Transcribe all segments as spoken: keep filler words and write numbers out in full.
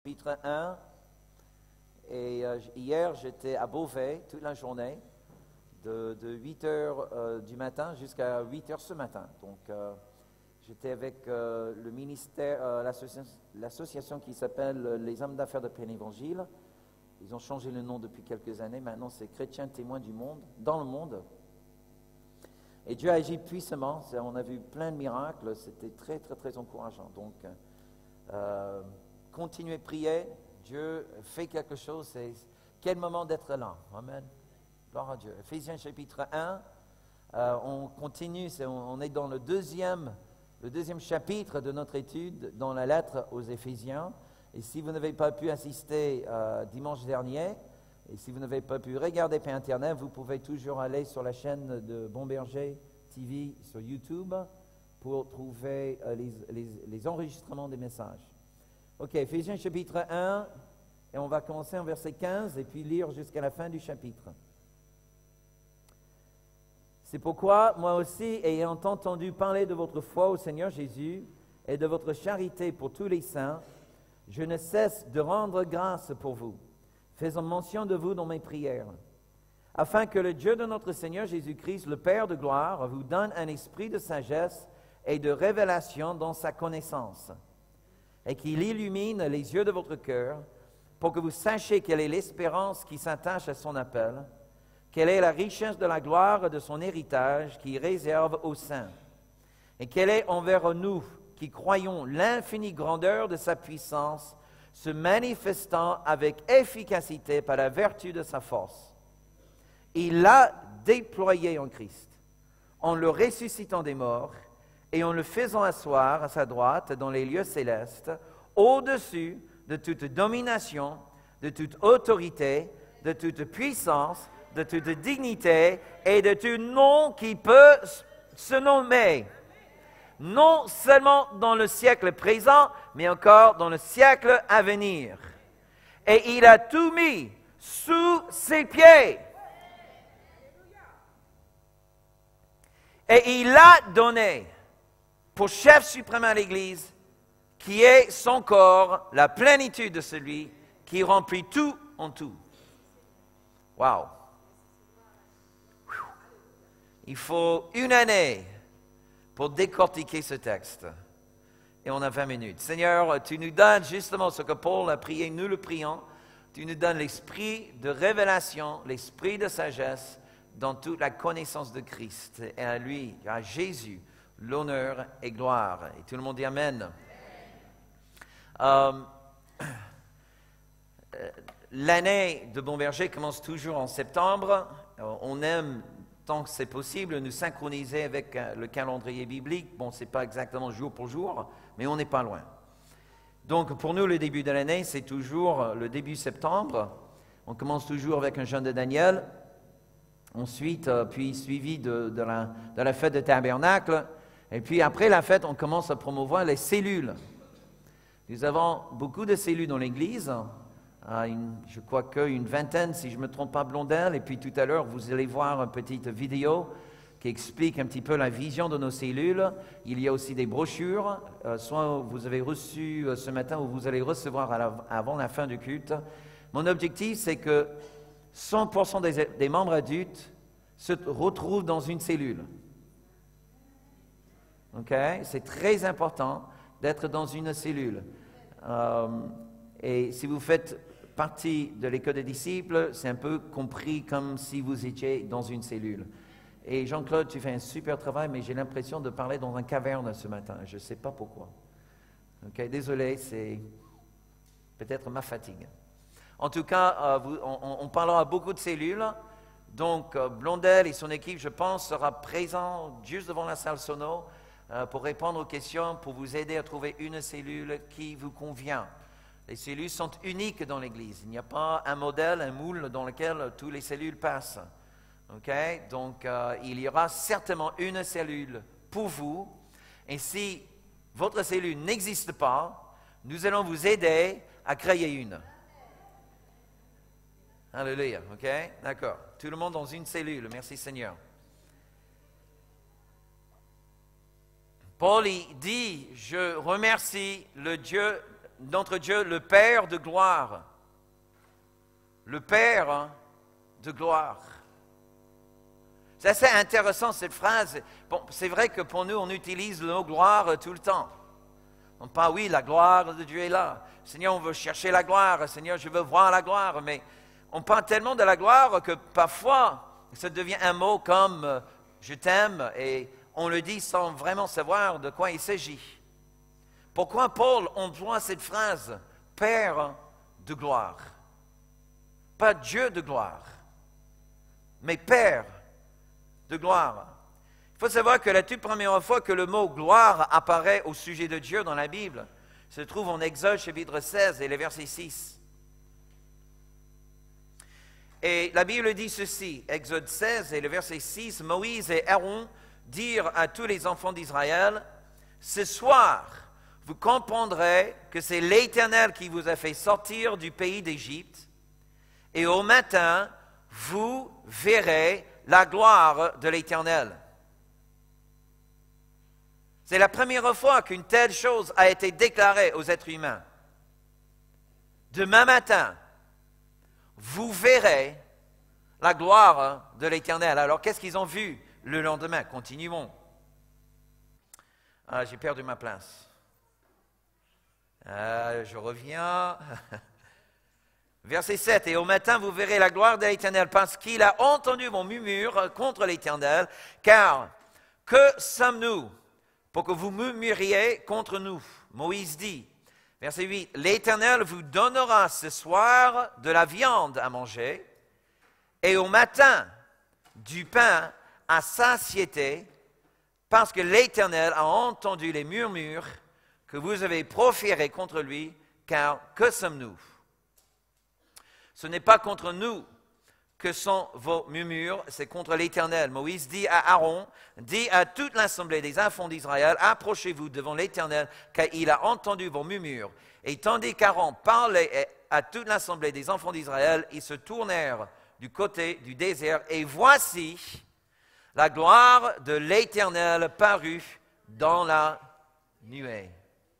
chapitre un. Et euh, hier, j'étais à Beauvais toute la journée, de, de huit heures euh, du matin jusqu'à huit heures ce matin. Donc, euh, j'étais avec euh, le ministère, euh, l'associa- l'association qui s'appelle Les Hommes d'Affaires de Plein Évangile. Ils ont changé le nom depuis quelques années. Maintenant, c'est Chrétiens Témoins du monde, dans le monde. Et Dieu a agi puissamment. On a vu plein de miracles. C'était très, très, très encourageant. Donc, euh, continuez à prier. Dieu fait quelque chose. C'est quel moment d'être là. Amen. Gloire à Dieu. Éphésiens chapitre un. Euh, on continue. C'est, on est dans le deuxième, le deuxième chapitre de notre étude dans la lettre aux Éphésiens. Et si vous n'avez pas pu assister euh, dimanche dernier, et si vous n'avez pas pu regarder par Internet, vous pouvez toujours aller sur la chaîne de Bon Berger T V sur YouTube pour trouver euh, les, les, les enregistrements des messages. Ok, Éphésiens chapitre un, et on va commencer en verset quinze et puis lire jusqu'à la fin du chapitre. C'est pourquoi, moi aussi, ayant entendu parler de votre foi au Seigneur Jésus et de votre charité pour tous les saints, je ne cesse de rendre grâce pour vous, faisant mention de vous dans mes prières, afin que le Dieu de notre Seigneur Jésus-Christ, le Père de gloire, vous donne un esprit de sagesse et de révélation dans sa connaissance, et qu'il illumine les yeux de votre cœur, pour que vous sachiez quelle est l'espérance qui s'attache à son appel, quelle est la richesse de la gloire de son héritage qui réserve aux saints, et quelle est envers nous qui croyons l'infinie grandeur de sa puissance, se manifestant avec efficacité par la vertu de sa force. Il l'a déployé en Christ, en le ressuscitant des morts et en le faisant asseoir à sa droite dans les lieux célestes, au-dessus de toute domination, de toute autorité, de toute puissance, de toute dignité et de tout nom qui peut se nommer. Non seulement dans le siècle présent, mais encore dans le siècle à venir. Et il a tout mis sous ses pieds. Et il l'a donné pour chef suprême à l'Église, qui est son corps, la plénitude de celui qui remplit tout en tout. Wow! Il faut une année pour décortiquer ce texte. Et on a vingt minutes. Seigneur, tu nous donnes justement ce que Paul a prié, nous le prions. Tu nous donnes l'esprit de révélation, l'esprit de sagesse dans toute la connaissance de Christ. Et à lui, à Jésus, l'honneur et gloire. Et tout le monde dit Amen. Euh, l'année de Bon Berger commence toujours en septembre. On aime, tant que c'est possible, nous synchroniser avec le calendrier biblique. Bon, ce n'est pas exactement jour pour jour, mais on n'est pas loin. Donc, pour nous, le début de l'année, c'est toujours le début septembre. On commence toujours avec un jeûne de Daniel. Ensuite, euh, puis suivi de, de, la, de la fête de Tabernacle. Et puis, après la fête, on commence à promouvoir les cellules. Nous avons beaucoup de cellules dans l'Église. Une, je crois qu'une vingtaine, si je ne me trompe pas, Blondel. Et puis tout à l'heure, vous allez voir une petite vidéo qui explique un petit peu la vision de nos cellules. Il y a aussi des brochures, euh, soit vous avez reçu euh, ce matin ou vous allez recevoir à la, avant la fin du culte. Mon objectif, c'est que cent pour cent des, des membres adultes se retrouvent dans une cellule. OK? C'est très important d'être dans une cellule. Euh, et si vous faites partie de l'école des disciples, c'est un peu compris comme si vous étiez dans une cellule. Et Jean-Claude, tu fais un super travail, mais j'ai l'impression de parler dans une caverne ce matin. Je ne sais pas pourquoi. Okay? Désolé, c'est peut-être ma fatigue. En tout cas, euh, vous, on, on parlera beaucoup de cellules. Donc, euh, Blondel et son équipe, je pense, sera présent juste devant la salle sono euh, pour répondre aux questions, pour vous aider à trouver une cellule qui vous convient. Les cellules sont uniques dans l'Église. Il n'y a pas un modèle, un moule dans lequel toutes les cellules passent. Okay? Donc, euh, il y aura certainement une cellule pour vous. Et si votre cellule n'existe pas, nous allons vous aider à créer une. Alléluia. OK? D'accord. Tout le monde dans une cellule. Merci Seigneur. Paul il dit, je remercie le Dieu notre Dieu, le Père de gloire. Le Père de gloire. C'est assez intéressant cette phrase. Bon, c'est vrai que pour nous, on utilise le mot gloire tout le temps. On parle, oui, la gloire de Dieu est là. Seigneur, on veut chercher la gloire. Seigneur, je veux voir la gloire. Mais on parle tellement de la gloire que parfois, ça devient un mot comme euh, je t'aime et on le dit sans vraiment savoir de quoi il s'agit. Pourquoi Paul emploie cette phrase, Père de gloire? Pas Dieu de gloire, mais Père de gloire. Il faut savoir que la toute première fois que le mot gloire apparaît au sujet de Dieu dans la Bible se trouve en Exode chapitre seize et le verset six. Et la Bible dit ceci, Exode seize et le verset six, Moïse et Aaron dirent à tous les enfants d'Israël, « Ce soir, vous comprendrez que c'est l'Éternel qui vous a fait sortir du pays d'Égypte, et au matin, vous verrez la gloire de l'Éternel. » C'est la première fois qu'une telle chose a été déclarée aux êtres humains. Demain matin, vous verrez la gloire de l'Éternel. Alors, qu'est-ce qu'ils ont vu le lendemain? Continuons. Ah, j'ai perdu ma place. Ah, je reviens. Verset sept. « Et au matin, vous verrez la gloire de l'Éternel, parce qu'il a entendu mon murmure contre l'Éternel. Car que sommes-nous pour que vous murmuriez contre nous? » Moïse dit, verset huit, « L'Éternel vous donnera ce soir de la viande à manger, et au matin du pain à satiété, parce que l'Éternel a entendu les murmures que vous avez proférés contre lui, car que sommes-nous? » Ce n'est pas contre nous que sont vos murmures, c'est contre l'Éternel. Moïse dit à Aaron, dit à toute l'assemblée des enfants d'Israël, approchez-vous devant l'Éternel, car il a entendu vos murmures. Et tandis qu'Aaron parlait à toute l'assemblée des enfants d'Israël, ils se tournèrent du côté du désert, et voici, la gloire de l'Éternel parut dans la nuée.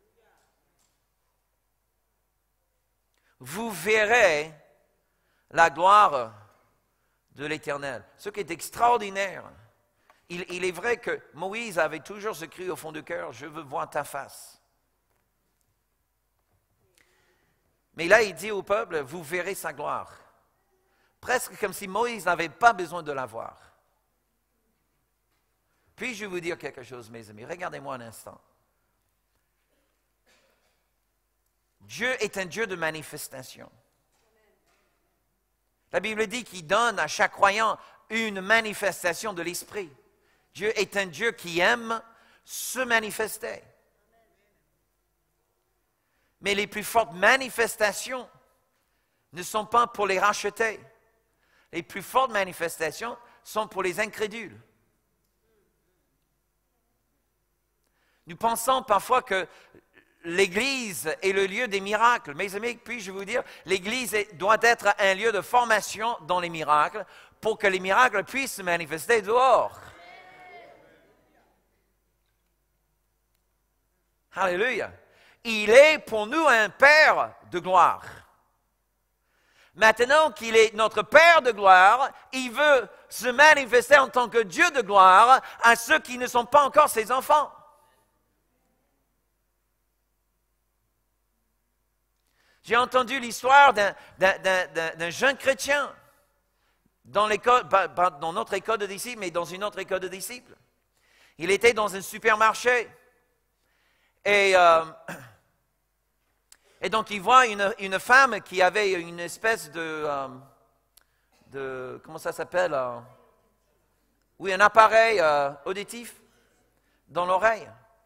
Vous verrez la gloire de l'Éternel. Ce qui est extraordinaire, il, il est vrai que Moïse avait toujours ce cri au fond du cœur, « Je veux voir ta face. » Mais là, il dit au peuple, « Vous verrez sa gloire. » Presque comme si Moïse n'avait pas besoin de la voir. Puis je vais vous dire quelque chose, mes amis. Regardez-moi un instant. Dieu est un Dieu de manifestation. La Bible dit qu'il donne à chaque croyant une manifestation de l'Esprit. Dieu est un Dieu qui aime se manifester. Mais les plus fortes manifestations ne sont pas pour les racheter. Les plus fortes manifestations sont pour les incrédules. Nous pensons parfois que l'Église est le lieu des miracles. Mes amis, puis-je vous dire, l'Église doit être un lieu de formation dans les miracles pour que les miracles puissent se manifester dehors. Alléluia. Il est pour nous un Père de gloire. Maintenant qu'il est notre Père de gloire, il veut se manifester en tant que Dieu de gloire à ceux qui ne sont pas encore ses enfants. J'ai entendu l'histoire d'un, d'un, d'un, d'un jeune chrétien dans, l'école, pas, pas dans notre école de disciples, mais dans une autre école de disciples. Il était dans un supermarché et, euh, et donc il voit une, une femme qui avait une espèce de, euh, de comment ça s'appelle euh, oui, un appareil euh, auditif dans l'oreille.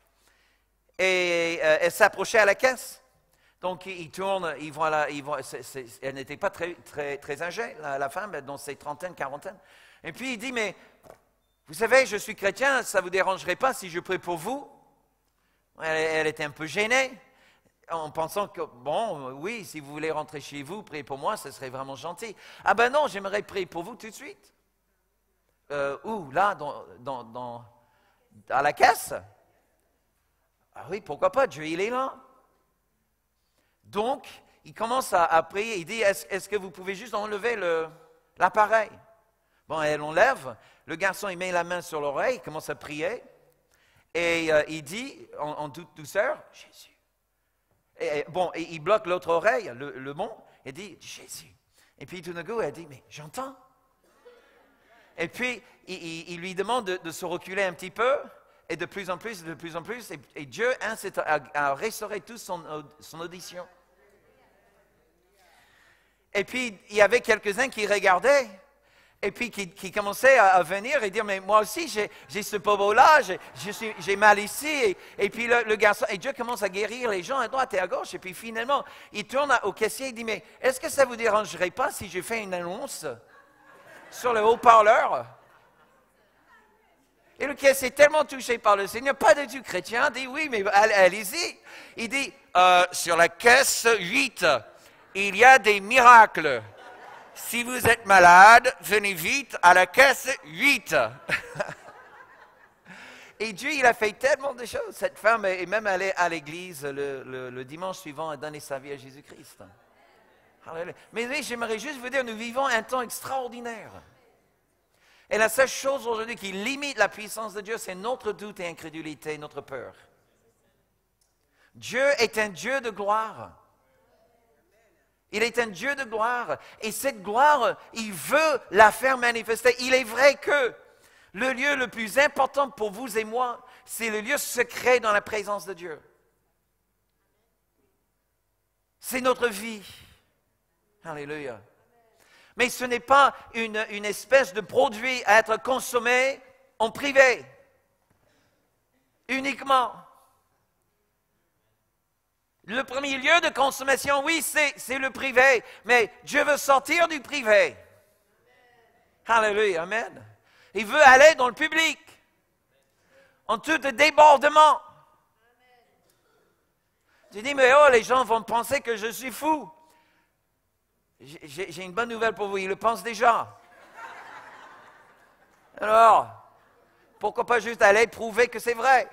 Et euh, elle s'approchait à la caisse. Donc, il tourne, il voit, la, il voit c'est, c'est, elle n'était pas très, très, très âgée, la, la femme, dans ses trentaines, quarantaines. Et puis, il dit, mais, vous savez, je suis chrétien, ça ne vous dérangerait pas si je prie pour vous? Elle, elle était un peu gênée, en pensant que, bon, oui, si vous voulez rentrer chez vous, priez pour moi, ce serait vraiment gentil. Ah ben non, j'aimerais prier pour vous tout de suite. Euh, où? Là, dans, dans, dans, à la caisse? Ah oui, pourquoi pas, Dieu, il est là. Donc, il commence à, à prier, il dit, est-ce, est-ce que vous pouvez juste enlever le, l'appareil? Bon, elle enlève, le garçon, il met la main sur l'oreille, il commence à prier, et euh, il dit, en, en toute douceur, Jésus. Et, et, bon, et il bloque l'autre oreille, le, le bon, et dit, Jésus. Et puis tout d'un coup, elle dit, mais j'entends. Et puis, il, il, il lui demande de, de se reculer un petit peu, et de plus en plus, de plus en plus, et, et Dieu incite à, à restaurer toute son, son audition. Et puis, il y avait quelques-uns qui regardaient, et puis qui, qui commençaient à, à venir et dire, mais moi aussi, j'ai, j'ai ce bobo-là, j'ai, j'ai, j'ai mal ici. Et, et puis le, le garçon, et Dieu commence à guérir les gens à droite et à gauche. Et puis finalement, il tourne au caissier et dit, mais est-ce que ça ne vous dérangerait pas si je fais une annonce sur le haut-parleur? Et le caissier est tellement touché par le Seigneur, pas du tout chrétien, dit, oui, mais allez-y. Il dit, euh, sur la caisse huit, il y a des miracles. Si vous êtes malade, venez vite à la caisse huit. Et Dieu, il a fait tellement de choses. Cette femme est même allée à l'église le, le, le dimanche suivant à donner sa vie à Jésus-Christ. Alléluia. Mais oui, j'aimerais juste vous dire, nous vivons un temps extraordinaire. Et la seule chose aujourd'hui qui limite la puissance de Dieu, c'est notre doute et incrédulité, notre peur. Dieu est un Dieu de gloire. Il est un Dieu de gloire. Et cette gloire, il veut la faire manifester. Il est vrai que le lieu le plus important pour vous et moi, c'est le lieu secret dans la présence de Dieu. C'est notre vie. Alléluia. Mais ce n'est pas une, une espèce de produit à être consommé en privé. Uniquement. Le premier lieu de consommation, oui, c'est, c'est le privé. Mais Dieu veut sortir du privé. Alléluia, amen. Il veut aller dans le public. En tout débordement. Tu dis, mais oh, les gens vont penser que je suis fou. J'ai, j'ai une bonne nouvelle pour vous, ils le pensent déjà. Alors, pourquoi pas juste aller prouver que c'est vrai?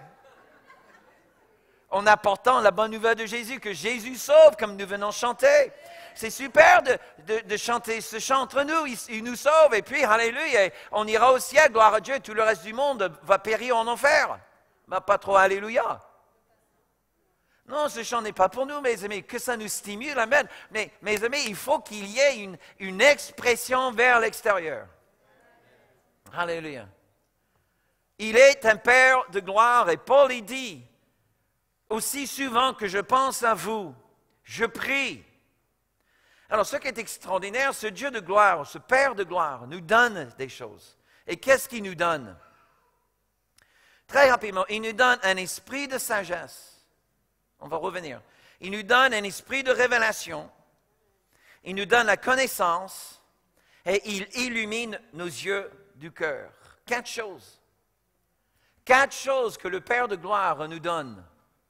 En apportant la bonne nouvelle de Jésus, que Jésus sauve, comme nous venons chanter. C'est super de, de, de chanter ce chant entre nous, il, il nous sauve, et puis, alléluia, on ira au ciel, gloire à Dieu, et tout le reste du monde va périr en enfer. Mais pas trop alléluia. Non, ce chant n'est pas pour nous, mes amis, que ça nous stimule, amen. Mais, mes amis, il faut qu'il y ait une, une expression vers l'extérieur. Alléluia. Il est un Père de gloire, et Paul il dit, aussi souvent que je pense à vous, je prie. Alors, ce qui est extraordinaire, ce Dieu de gloire, ce Père de gloire, nous donne des choses. Et qu'est-ce qu'il nous donne? Très rapidement, il nous donne un esprit de sagesse. On va revenir. Il nous donne un esprit de révélation. Il nous donne la connaissance. Et il illumine nos yeux du cœur. Quatre choses. Quatre choses que le Père de gloire nous donne.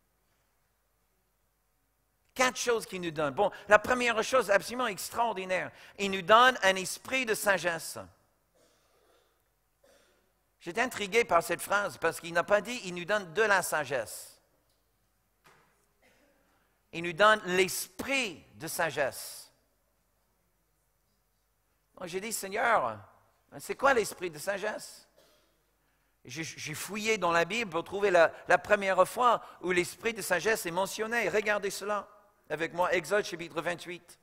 Quatre choses qu'il nous donne. Bon, la première chose absolument extraordinaire, il nous donne un esprit de sagesse. J'étais intrigué par cette phrase parce qu'il n'a pas dit il nous donne de la sagesse. Il nous donne l'esprit de sagesse. Donc j'ai dit, Seigneur, c'est quoi l'esprit de sagesse? J'ai, j'ai fouillé dans la Bible pour trouver la, la première fois où l'esprit de sagesse est mentionné. Regardez cela avec moi, Exode chapitre vingt-huit.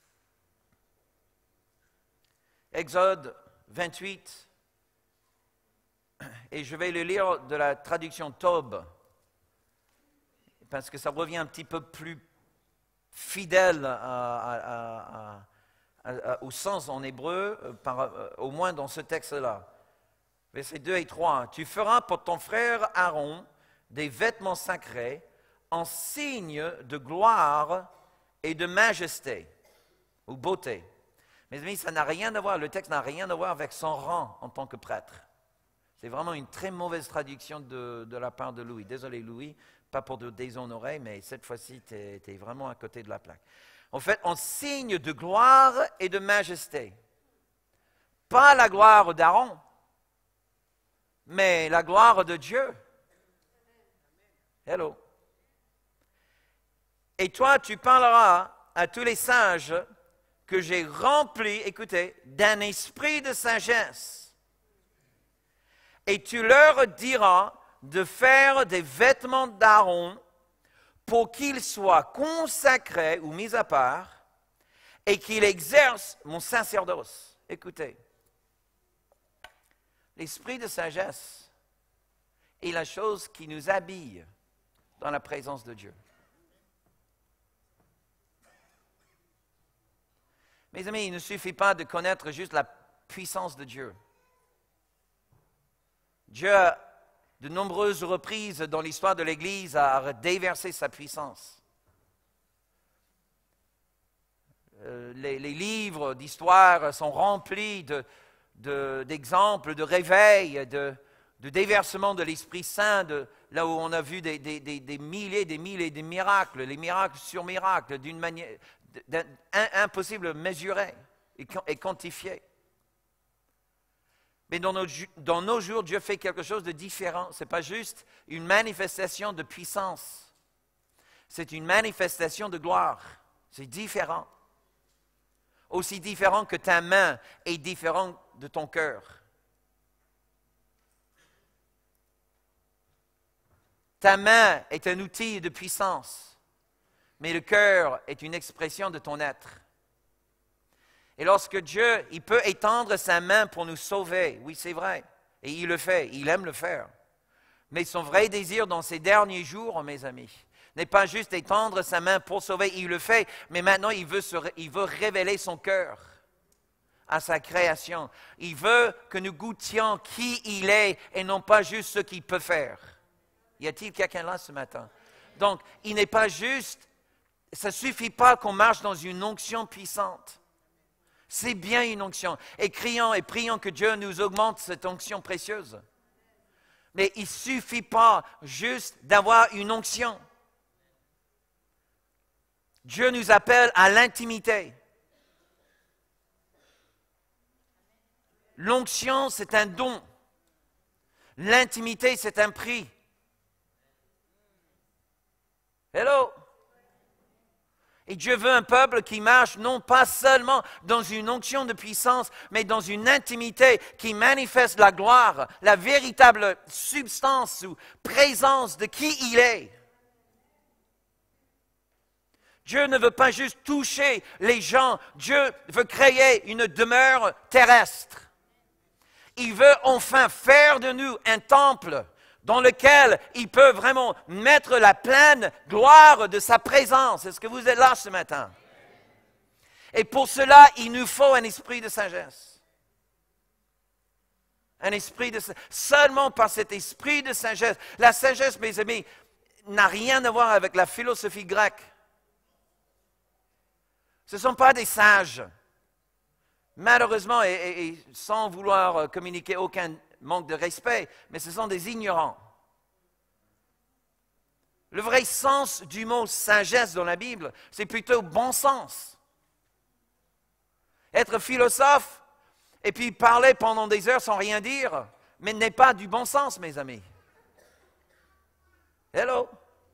Exode vingt-huit. Et je vais le lire de la traduction Tob, parce que ça revient un petit peu plus fidèle à, à, à, à, au sens en hébreu, par, au moins dans ce texte-là. Versets deux et trois. Tu feras pour ton frère Aaron des vêtements sacrés en signe de gloire et de majesté, ou beauté. Mes amis, ça n'a rien à voir, le texte n'a rien à voir avec son rang en tant que prêtre. C'est vraiment une très mauvaise traduction de, de la part de Louis. Désolé Louis, pas pour te déshonorer, mais cette fois-ci, tu es vraiment à côté de la plaque. En fait, en signe de gloire et de majesté. Pas la gloire d'Aaron, mais la gloire de Dieu. Hello. Et toi, tu parleras à tous les sages que j'ai remplis, écoutez, d'un esprit de sagesse. Et tu leur diras de faire des vêtements d'Aaron pour qu'ils soient consacrés ou mis à part et qu'ils exercent mon sacerdoce. Écoutez, l'esprit de sagesse est la chose qui nous habille dans la présence de Dieu. Mes amis, il ne suffit pas de connaître juste la puissance de Dieu. Dieu, de nombreuses reprises dans l'histoire de l'Église, a déversé sa puissance. Euh, les, les livres d'histoire sont remplis de, de, d'exemples, de réveils, de, de déversement de l'Esprit Saint, de, là où on a vu des, des, des, des milliers, des milliers de miracles, les miracles sur miracles, d'une manière impossible à mesurer et quantifier. Mais dans nos, dans nos jours, Dieu fait quelque chose de différent. Ce n'est pas juste une manifestation de puissance. C'est une manifestation de gloire. C'est différent. Aussi différent que ta main est différente de ton cœur. Ta main est un outil de puissance, mais le cœur est une expression de ton être. Et lorsque Dieu, il peut étendre sa main pour nous sauver, oui, c'est vrai, et il le fait, il aime le faire. Mais son vrai désir dans ces derniers jours, mes amis, n'est pas juste étendre sa main pour sauver, il le fait, mais maintenant il veut, se, il veut révéler son cœur à sa création. Il veut que nous goûtions qui il est et non pas juste ce qu'il peut faire. Y a-t-il quelqu'un là ce matin? Donc, il n'est pas juste, ça ne suffit pas qu'on marche dans une onction puissante. C'est bien une onction. Et crions et prions que Dieu nous augmente cette onction précieuse. Mais il ne suffit pas juste d'avoir une onction. Dieu nous appelle à l'intimité. L'onction, c'est un don. L'intimité, c'est un prix. Hello? Et Dieu veut un peuple qui marche non pas seulement dans une onction de puissance, mais dans une intimité qui manifeste la gloire, la véritable substance ou présence de qui il est. Dieu ne veut pas juste toucher les gens, Dieu veut créer une demeure terrestre. Il veut enfin faire de nous un temple dans lequel il peut vraiment mettre la pleine gloire de sa présence. Est-ce que vous êtes là ce matin? Et pour cela, il nous faut un esprit de sagesse. Un esprit de sagesse. Seulement par cet esprit de sagesse. La sagesse, mes amis, n'a rien à voir avec la philosophie grecque. Ce ne sont pas des sages. Malheureusement, et, et, et sans vouloir communiquer aucun manque de respect, mais ce sont des ignorants. Le vrai sens du mot sagesse dans la Bible, c'est plutôt bon sens. Être philosophe et puis parler pendant des heures sans rien dire, mais n'est pas du bon sens, mes amis. Hello?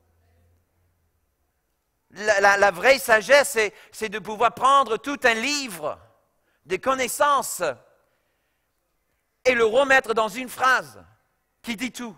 La, la, la vraie sagesse, c'est, c'est de pouvoir prendre tout un livre de connaissances et le remettre dans une phrase qui dit tout.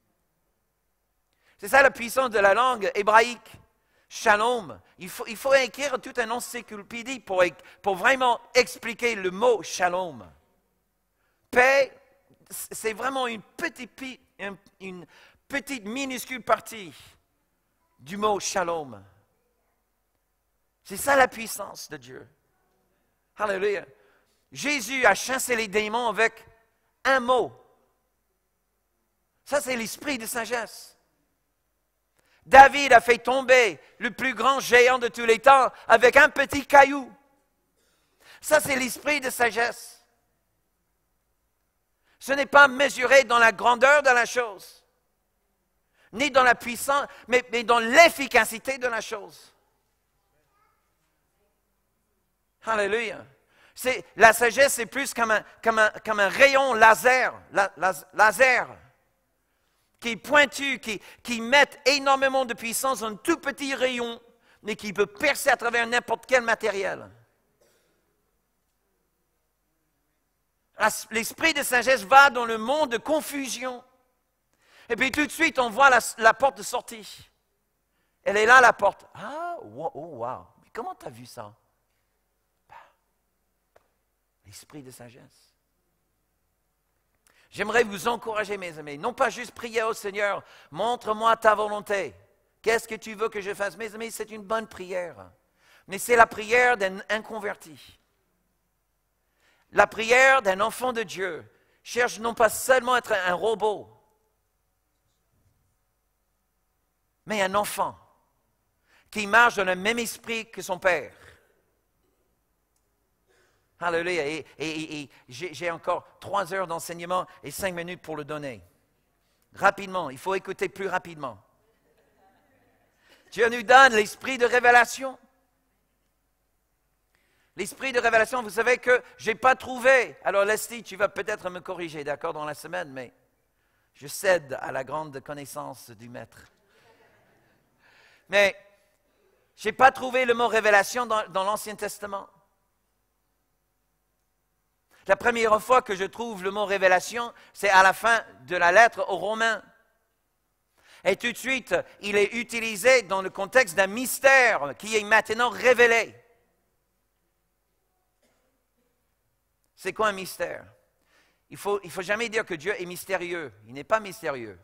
C'est ça la puissance de la langue hébraïque. Shalom. Il faut, il faut écrire tout un encyclopédie pour, pour vraiment expliquer le mot shalom. Paix, c'est vraiment une petite, une, une petite minuscule partie du mot shalom. C'est ça la puissance de Dieu. Alléluia. Jésus a chassé les démons avec un mot. Ça, c'est l'esprit de sagesse. David a fait tomber le plus grand géant de tous les temps avec un petit caillou. Ça, c'est l'esprit de sagesse. Ce n'est pas mesuré dans la grandeur de la chose, ni dans la puissance, mais, mais dans l'efficacité de la chose. Alléluia. C'est, la sagesse, c'est plus comme un, comme un, comme un rayon laser, la, la, laser, qui est pointu, qui, qui met énormément de puissance dans un tout petit rayon mais qui peut percer à travers n'importe quel matériel. L'esprit de sagesse va dans le monde de confusion. Et puis tout de suite, on voit la, la porte de sortie. Elle est là, la porte. Ah, wow, oh, wow. Mais comment tu as vu ça? Ben, l'esprit de sagesse. J'aimerais vous encourager, mes amis, non pas juste prier au Seigneur, montre-moi ta volonté. Qu'est-ce que tu veux que je fasse? Mes amis, c'est une bonne prière. Mais c'est la prière d'un inconverti. La prière d'un enfant de Dieu cherche non pas seulement à être un robot, mais un enfant qui marche dans le même esprit que son Père. Alléluia. Et, et, et, et j'ai, j'ai encore trois heures d'enseignement et cinq minutes pour le donner. Rapidement, il faut écouter plus rapidement. Dieu nous donne l'esprit de révélation. L'esprit de révélation, vous savez que je n'ai pas trouvé. Alors Leslie, tu vas peut-être me corriger, d'accord, dans la semaine, mais je cède à la grande connaissance du Maître. Mais je n'ai pas trouvé le mot révélation dans, dans l'Ancien Testament. La première fois que je trouve le mot révélation, c'est à la fin de la lettre aux Romains. Et tout de suite, il est utilisé dans le contexte d'un mystère qui est maintenant révélé. C'est quoi un mystère? Il ne faut, il faut jamais dire que Dieu est mystérieux. Il n'est pas mystérieux.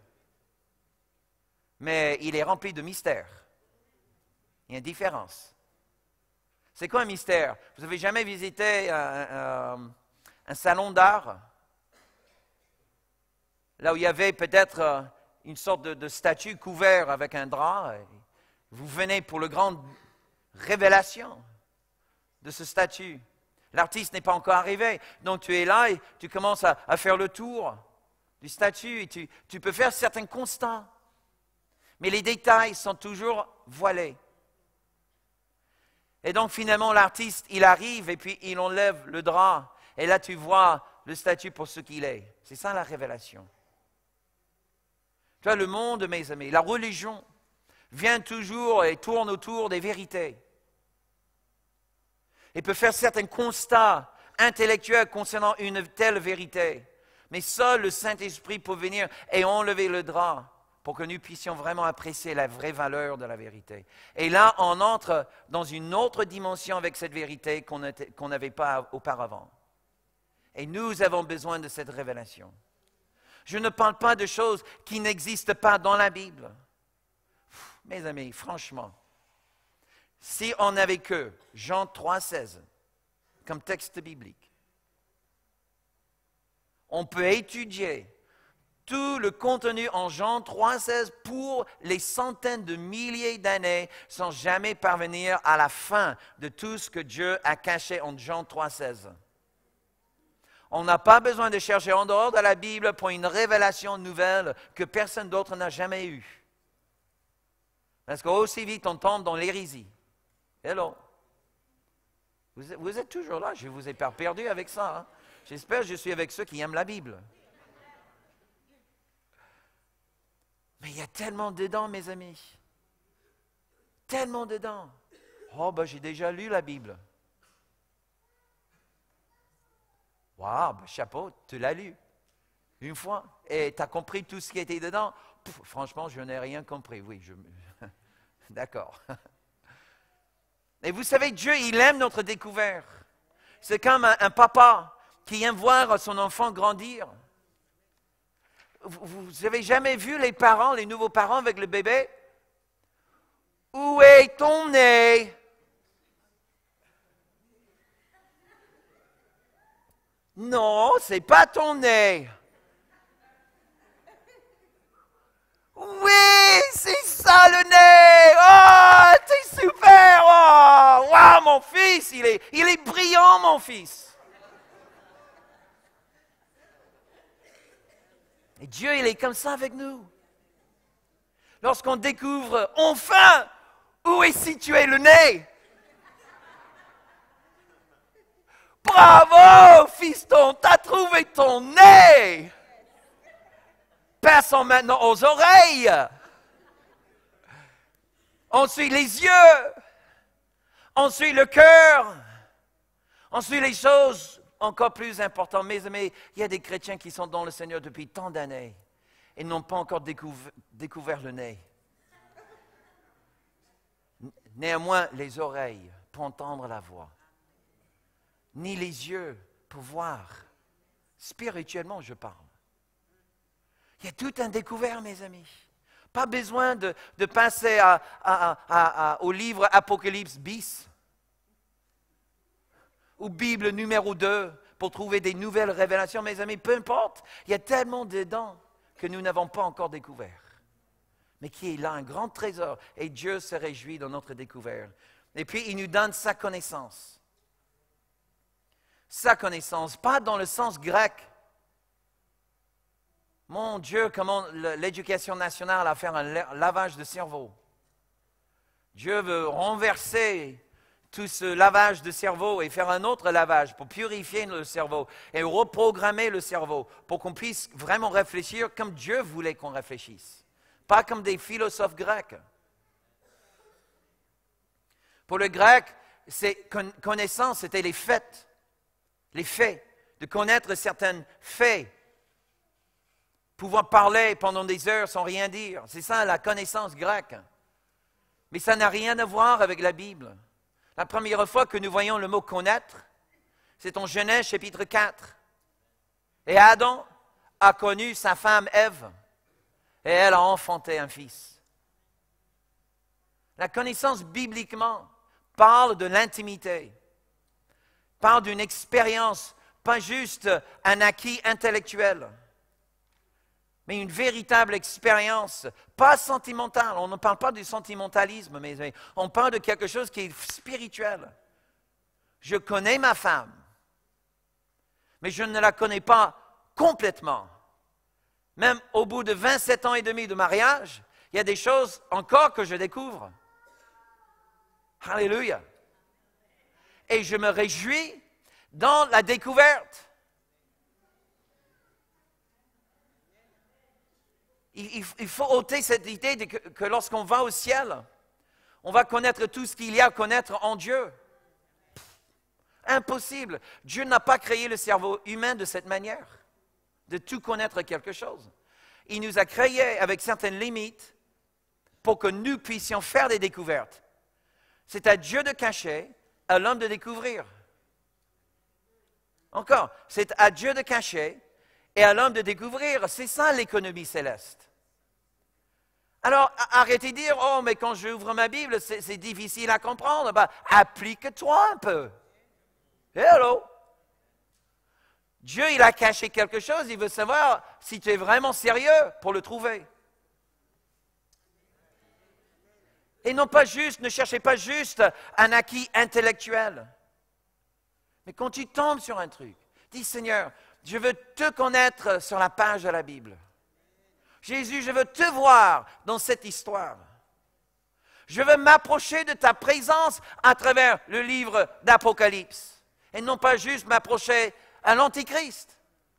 Mais il est rempli de mystères. Il y a une différence. C'est quoi un mystère? Vous n'avez jamais visité un, un, un salon d'art? Là où il y avait peut-être une sorte de, de statue couverte avec un drap. Vous venez pour la grande révélation de ce statut. L'artiste n'est pas encore arrivé. Donc tu es là et tu commences à, à faire le tour du statut et tu, tu peux faire certains constats. Mais les détails sont toujours voilés. Et donc finalement l'artiste, il arrive et puis il enlève le drap. Et là tu vois le statut pour ce qu'il est. C'est ça la révélation. Tu vois, le monde, mes amis, la religion vient toujours et tourne autour des vérités. Et peut faire certains constats intellectuels concernant une telle vérité. Mais seul le Saint-Esprit peut venir et enlever le drap pour que nous puissions vraiment apprécier la vraie valeur de la vérité. Et là, on entre dans une autre dimension avec cette vérité qu'on qu'on n'avait pas auparavant. Et nous avons besoin de cette révélation. Je ne parle pas de choses qui n'existent pas dans la Bible. Mes amis, franchement, si on n'avait que Jean trois seize comme texte biblique, on peut étudier tout le contenu en Jean trois seize pour les centaines de milliers d'années sans jamais parvenir à la fin de tout ce que Dieu a caché en Jean trois seize. On n'a pas besoin de chercher en dehors de la Bible pour une révélation nouvelle que personne d'autre n'a jamais eue. Parce qu'aussi vite on tombe dans l'hérésie. Hello. Vous, vous êtes toujours là, je ne vous ai pas perdu avec ça. Hein? J'espère que je suis avec ceux qui aiment la Bible. Mais il y a tellement dedans, mes amis. Tellement dedans. Oh, ben j'ai déjà lu la Bible. Waouh, ben, chapeau, tu l'as lu. Une fois. Et tu as compris tout ce qui était dedans. Pouf, franchement, je n'ai rien compris. Oui, je... D'accord. Et vous savez, Dieu, il aime notre découverte. C'est comme un, un papa qui aime voir son enfant grandir. Vous n'avez jamais vu les parents, les nouveaux parents avec le bébé? Où est ton nez? Non, c'est pas ton nez. Oui, c'est ça le nez. Oh, c'est super. Oh, wow, mon fils, il est, il est brillant, mon fils. Et Dieu, il est comme ça avec nous. Lorsqu'on découvre enfin où est situé le nez. Bravo, fiston, t'as trouvé ton nez. Passons maintenant aux oreilles. Ensuite, les yeux. Ensuite, le cœur. Ensuite, les choses encore plus importantes. Mes amis, il y a des chrétiens qui sont dans le Seigneur depuis tant d'années et n'ont pas encore découvert, découvert le nez. Néanmoins, les oreilles pour entendre la voix, ni les yeux pour voir. Spirituellement, je parle. Il y a tout un découvert, mes amis. Pas besoin de, de passer à, à, à, à, au livre Apocalypse bis ou Bible numéro deux pour trouver des nouvelles révélations, mes amis. Peu importe, il y a tellement dedans que nous n'avons pas encore découvert, mais qui est là, un grand trésor. Et Dieu se réjouit dans notre découverte. Et puis, il nous donne sa connaissance. Sa connaissance, pas dans le sens grec. Mon Dieu, comment l'éducation nationale a fait un lavage de cerveau. Dieu veut renverser tout ce lavage de cerveau et faire un autre lavage pour purifier le cerveau et reprogrammer le cerveau pour qu'on puisse vraiment réfléchir comme Dieu voulait qu'on réfléchisse, pas comme des philosophes grecs. Pour le grec, connaissance, c'était les faits, les faits, de connaître certains faits. Pouvoir parler pendant des heures sans rien dire. C'est ça la connaissance grecque. Mais ça n'a rien à voir avec la Bible. La première fois que nous voyons le mot connaître, c'est en Genèse chapitre quatre. Et Adam a connu sa femme Ève, et elle a enfanté un fils. La connaissance bibliquement parle de l'intimité, parle d'une expérience, pas juste un acquis intellectuel, mais une véritable expérience, pas sentimentale. On ne parle pas du sentimentalisme, mais on parle de quelque chose qui est spirituel. Je connais ma femme, mais je ne la connais pas complètement. Même au bout de vingt-sept ans et demi de mariage, il y a des choses encore que je découvre. Alléluia. Et je me réjouis dans la découverte. Il, il faut ôter cette idée de que, que lorsqu'on va au ciel, on va connaître tout ce qu'il y a à connaître en Dieu. Pff, impossible. Dieu n'a pas créé le cerveau humain de cette manière, de tout connaître quelque chose. Il nous a créés avec certaines limites pour que nous puissions faire des découvertes. C'est à Dieu de cacher, à l'homme de découvrir. Encore, c'est à Dieu de cacher et à l'homme de découvrir. C'est ça l'économie céleste. Alors, arrêtez de dire, oh, mais quand j'ouvre ma Bible, c'est, c'est difficile à comprendre. Ben, applique-toi un peu. Hello! Dieu, il a caché quelque chose, il veut savoir si tu es vraiment sérieux pour le trouver. Et non pas juste, ne cherchez pas juste un acquis intellectuel. Mais quand tu tombes sur un truc, dis, Seigneur, je veux te connaître sur la page de la Bible. Jésus, je veux te voir dans cette histoire. Je veux m'approcher de ta présence à travers le livre d'Apocalypse. Et non pas juste m'approcher à l'Antichrist.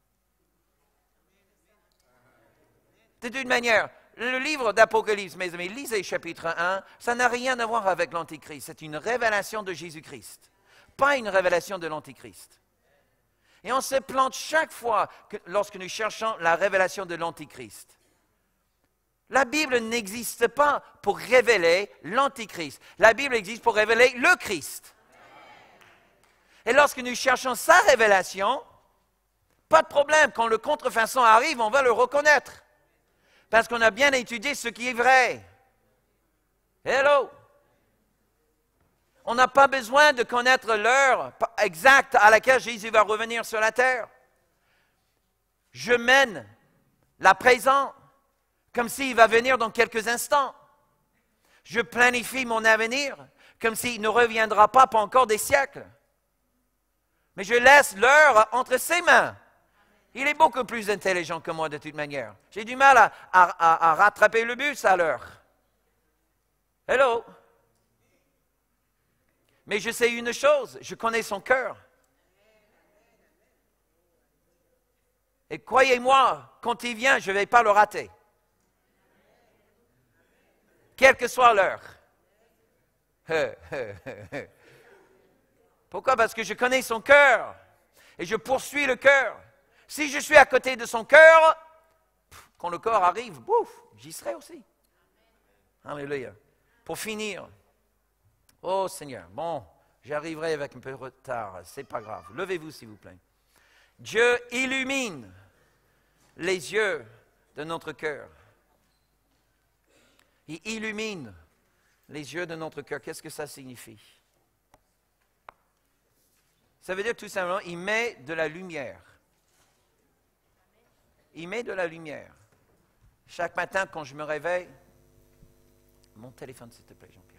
De toute manière, le livre d'Apocalypse, mes amis, lisez chapitre un, ça n'a rien à voir avec l'Antichrist. C'est une révélation de Jésus-Christ, pas une révélation de l'Antichrist. Et on se plante chaque fois que, lorsque nous cherchons la révélation de l'Antichrist. La Bible n'existe pas pour révéler l'Antichrist. La Bible existe pour révéler le Christ. Et lorsque nous cherchons sa révélation, pas de problème, quand le contrefaçon arrive, on va le reconnaître. Parce qu'on a bien étudié ce qui est vrai. Hello! On n'a pas besoin de connaître l'heure exacte à laquelle Jésus va revenir sur la terre. Je mène la présent comme s'il va venir dans quelques instants. Je planifie mon avenir comme s'il ne reviendra pas pour encore des siècles. Mais je laisse l'heure entre ses mains. Il est beaucoup plus intelligent que moi de toute manière. J'ai du mal à, à, à rattraper le bus à l'heure. Hello? Mais je sais une chose, je connais son cœur. Et croyez-moi, quand il vient, je ne vais pas le rater. Quelle que soit l'heure. Pourquoi? Parce que je connais son cœur et je poursuis le cœur. Si je suis à côté de son cœur, quand le corps arrive, bouf, j'y serai aussi. Alléluia. Pour finir, oh Seigneur, bon, j'arriverai avec un peu de retard, c'est pas grave. Levez-vous s'il vous plaît. Dieu illumine les yeux de notre cœur. Il illumine les yeux de notre cœur. Qu'est-ce que ça signifie? Ça veut dire tout simplement, il met de la lumière. Il met de la lumière. Chaque matin, quand je me réveille, mon téléphone, s'il te plaît, Jean-Pierre.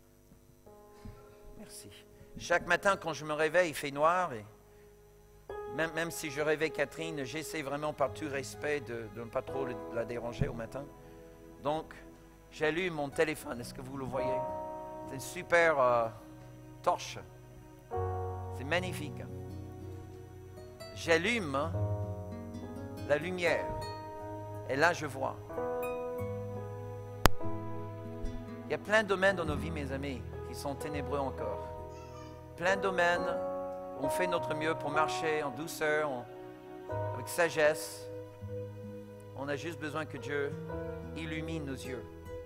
Merci. Chaque matin, quand je me réveille, il fait noir. Et même, même si je réveille Catherine, j'essaie vraiment par tout respect de, de ne pas trop la déranger au matin. Donc, j'allume mon téléphone. Est-ce que vous le voyez? C'est une super euh, torche. C'est magnifique. J'allume hein, la lumière. Et là, je vois. Il y a plein de domaines dans nos vies, mes amis, qui sont ténébreux encore. Plein de domaines où on fait notre mieux pour marcher en douceur, en, avec sagesse. On a juste besoin que Dieu illumine nos yeux.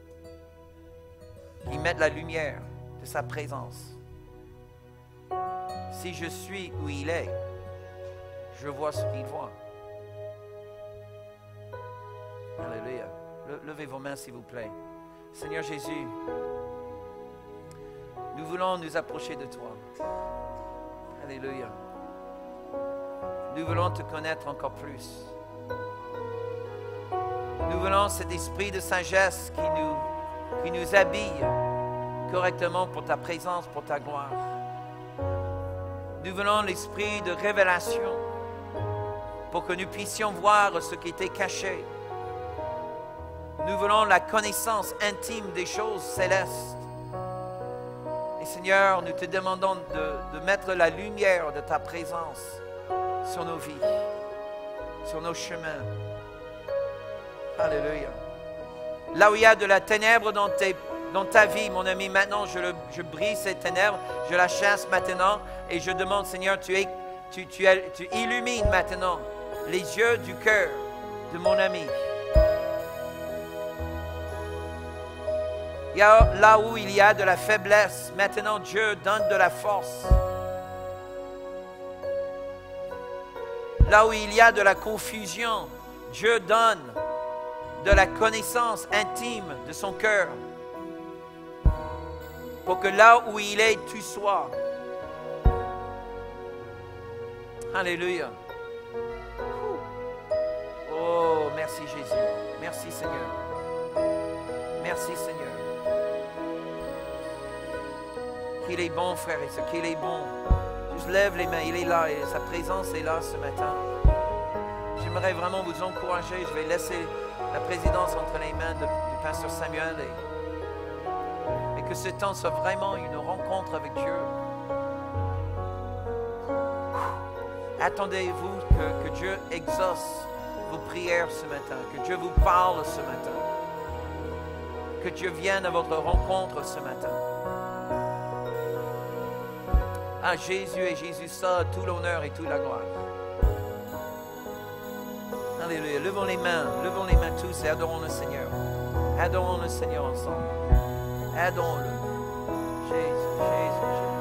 Qu'il mette la lumière de sa présence. Si je suis où il est, je vois ce qu'il voit. Alléluia. Levez vos mains, s'il vous plaît. Seigneur Jésus, nous voulons nous approcher de toi. Alléluia. Nous voulons te connaître encore plus. Nous voulons cet esprit de sagesse qui nous, qui nous habille correctement pour ta présence, pour ta gloire. Nous voulons l'esprit de révélation pour que nous puissions voir ce qui était caché. Nous voulons la connaissance intime des choses célestes. Et Seigneur, nous te demandons de, de mettre la lumière de ta présence sur nos vies, sur nos chemins. Alléluia. Là où il y a de la ténèbre dans, tes, dans ta vie, mon ami, maintenant je, le, je brise ces ténèbres, je la chasse maintenant et je demande, Seigneur, tu, es, tu, tu, tu illumines maintenant les yeux du cœur de mon ami. Il y a, là où il y a de la faiblesse, maintenant Dieu donne de la force. Là où il y a de la confusion, Dieu donne de la connaissance intime de son cœur. Pour que là où il est, tu sois. Alléluia. Oh, merci Jésus. Merci Seigneur. Merci Seigneur. Qu'il est bon, frère et sœurs, qu'il est bon. Juste lève les mains, il est là et sa présence est là ce matin. J'aimerais vraiment vous encourager. Je vais laisser la présidence entre les mains de, du pasteur Samuel et, et que ce temps soit vraiment une rencontre avec Dieu. Attendez-vous que, que Dieu exauce vos prières ce matin, que Dieu vous parle ce matin, que Dieu vienne à votre rencontre ce matin. À Jésus et Jésus seul, tout l'honneur et toute la gloire. Alléluia. Levons les mains, levons les mains tous et adorons le Seigneur. Adorons le Seigneur ensemble. Adorons-le. Jésus, Jésus, Jésus.